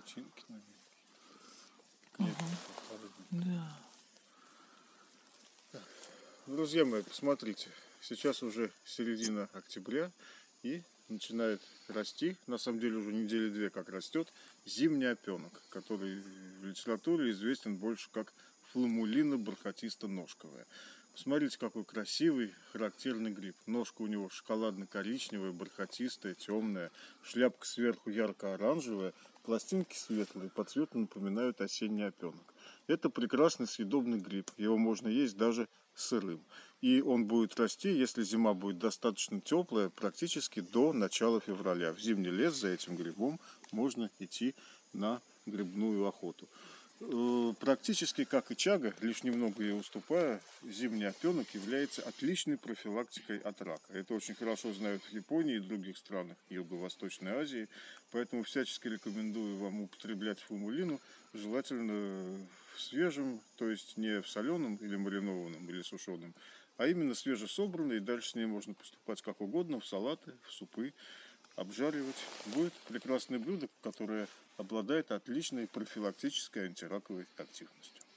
личинки новенькие. Да. Друзья мои, посмотрите, сейчас уже середина октября и начинает расти, на самом деле уже недели две как растет, зимний опенок, который в литературе известен больше как фламулина бархатисто-ножковая. Посмотрите, какой красивый, характерный гриб. Ножка у него шоколадно-коричневая, бархатистая, темная, шляпка сверху ярко-оранжевая, пластинки светлые, по цвету напоминают осенний опенок. Это прекрасный съедобный гриб, его можно есть даже сырым. И он будет расти, если зима будет достаточно теплая, практически до начала февраля. В зимний лес за этим грибом можно идти на грибную охоту. Практически как и чага, лишь немного ей уступая, зимний опенок является отличной профилактикой от рака. Это очень хорошо знают в Японии и других странах Юго-Восточной Азии, поэтому всячески рекомендую вам употреблять фламулину, желательно в свежем, то есть не в соленом или маринованном или сушеном, а именно свежесобранной, и дальше с ней можно поступать как угодно, в салаты, в супы, обжаривать. Будет прекрасное блюдо, которое обладает отличной профилактической антираковой активностью.